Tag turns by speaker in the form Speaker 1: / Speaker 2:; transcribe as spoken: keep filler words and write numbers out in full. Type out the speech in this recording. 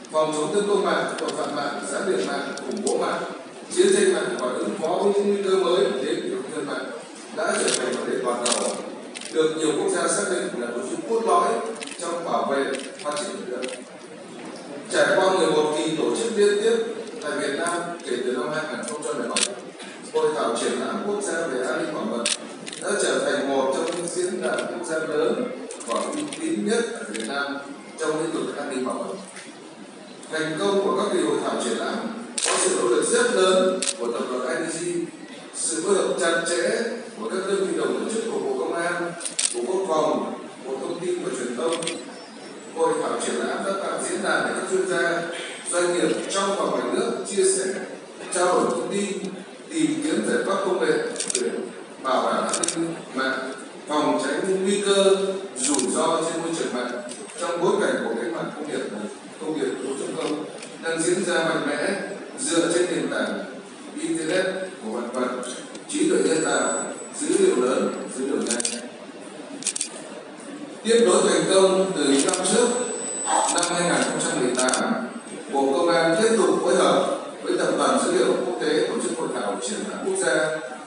Speaker 1: phòng chống tấn công mạng, tội phạm mạng, gián điệp mạng, khủng bố mạng, chiến tranh mạng và ứng phó với những nguy cơ mới đến từ không gian mạng đã trở thành vấn đề toàn cầu, được nhiều quốc gia xác định là nội dung cốt lõi trong bảo vệ phát triển lực lượng. Trải qua mười một kỳ tổ chức liên tiếp tại Việt Nam kể từ năm hai nghìn không trăm lẻ bảy, Hội thảo triển lãm quốc gia về an ninh bảo mật đã trở thành một trong những diễn đàn quốc gia lớn và uy tín nhất ở Việt Nam trong lĩnh vực an ninh bảo mật. Thành công của các kỳ hội thảo triển lãm có sự nỗ lực rất lớn của tập đoàn i đê giê, sự phối hợp chặt chẽ của các đơn vị đồng tổ chức của Bộ Công an, Bộ Quốc phòng, Bộ Thông tin và Truyền thông. Hội thảo triển lãm đã tạo diễn đàn để các chuyên gia, doanh nghiệp trong và ngoài nước chia sẻ, trao đổi thông tin, tìm kiếm giải pháp công nghệ để bảo đảm an ninh mạng, phòng tránh nguy cơ rủi ro trên môi trường mạng trong bối cảnh của cách mạng công nghiệp công nghiệp bốn chấm không đang diễn ra mạnh mẽ dựa trên nền tảng internet của vạn vật, trí tuệ nhân tạo, dữ liệu lớn, dữ liệu nhanh. Tiếp nối thành công từ những năm trước, năm hai nghìn không trăm mười tám, Bộ Công an tiếp tục phối hợp với Tập đoàn Dữ liệu Quốc tế tổ chức hội thảo triển lãm quốc gia